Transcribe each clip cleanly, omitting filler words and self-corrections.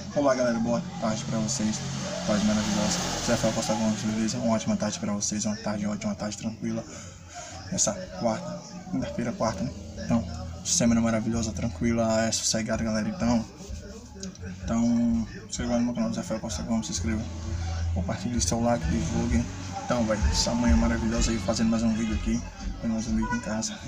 Olá galera, boa tarde pra vocês, tarde maravilhosa. Zé Rafael Costa Gomes, beleza? Uma ótima tarde pra vocês, uma tarde ótima, uma tarde tranquila. Essa quarta, quinta-feira, quarta, né? Então, semana maravilhosa, tranquila, sossegada galera. Então, se inscreva no meu canal Zé Rafael Costa Gomes, se inscreva, compartilhe seu like, divulgue. Então, vai, essa manhã maravilhosa aí, fazendo mais um vídeo aqui, fazendo mais um vídeo em casa.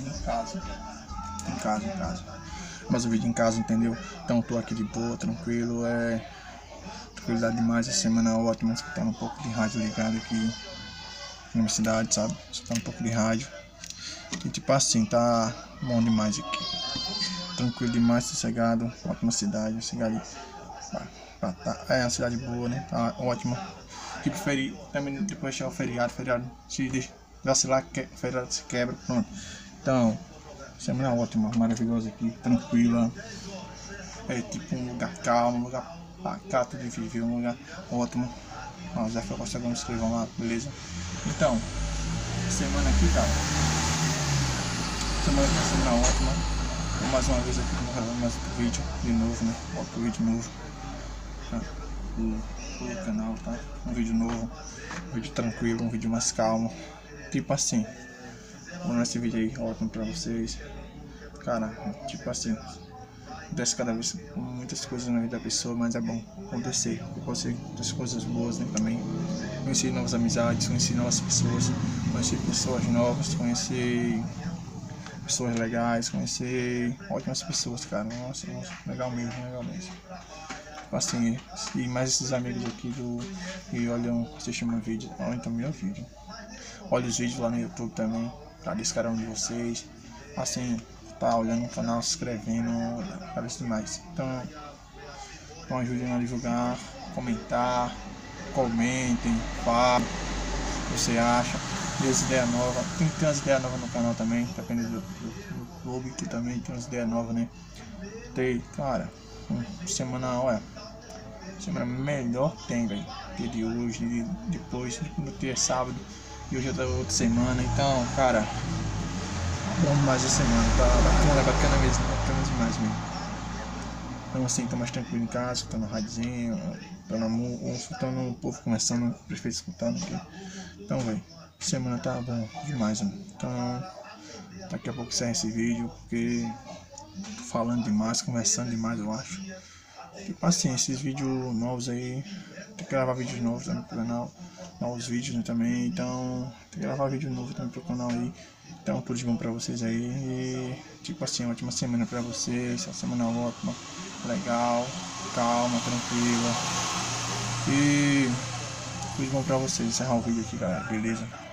Mais um vídeo em casa, entendeu? Então tô aqui de boa, tranquilo, tranquilidade demais, essa semana ótima, escutando um pouco de rádio ligado aqui na minha cidade, sabe? Escutando um pouco de rádio. E tipo assim, tá bom demais aqui. Tranquilo demais, sossegado, ótima cidade, cidade. É uma cidade boa, né? Tá ótima. Tipo, também depois chegar o feriado se vacilar, feriado se quebra, pronto. Então, semana ótima, maravilhosa aqui, tranquila. É tipo um lugar calmo, um lugar pacato de viver, um lugar ótimo. Ó, Zé Rafael Costa Gomes, escrevam lá, beleza? Então, semana aqui, cara. Semana ótima. Mais uma vez aqui, mais outro vídeo de novo, né? Outro vídeo novo. Tá? O canal, tá? Um vídeo novo, um vídeo tranquilo, um vídeo mais calmo. Tipo assim, esse vídeo aí ótimo pra vocês. Cara, tipo assim, acontece cada vez muitas coisas na vida da pessoa, mas é bom acontecer. Acontecer muitas coisas boas, né, também. Conhecer novas amizades, conhecer novas pessoas, conhecer pessoas novas, conhecer pessoas legais, conhecer ótimas pessoas, cara. Nossa, legal mesmo, legal mesmo. Tipo assim, e mais esses amigos aqui que olham, assistem meu vídeo, olha então meu vídeo. Olha os vídeos lá no YouTube também, agradeço cada um de vocês. Assim, tá olhando o canal, se inscrevendo, agradeço demais. Então ajudem a divulgar, comentar, comentem, falem o que você acha, dê as ideias novas. Tem que ter umas ideias novas no canal também, depende do YouTube, que também tem umas ideias novas, né? Tem, cara, semana, olha, semana melhor tem, velho. Dia de hoje, depois, no dia sábado, e hoje é outra semana, então, cara, bom demais essa semana, tá bacana mesmo, bacana demais mesmo. Então assim, tô mais tranquilo em casa, escutando radiozinho, escutando o povo conversando, o prefeito escutando aqui. Então, velho, semana tá bom demais, mano. Então, daqui a pouco sai esse vídeo, porque tô falando demais, conversando demais, eu acho. Tipo assim, esses vídeos novos aí, tem que gravar vídeos novos também pro canal, novos vídeos, né, também, então tem que gravar vídeo novo também pro canal aí. Então tudo de bom pra vocês aí, e tipo assim, ótima semana pra vocês, uma semana ótima, legal, calma, tranquila, e tudo de bom pra vocês. Encerrar o vídeo aqui, galera, beleza?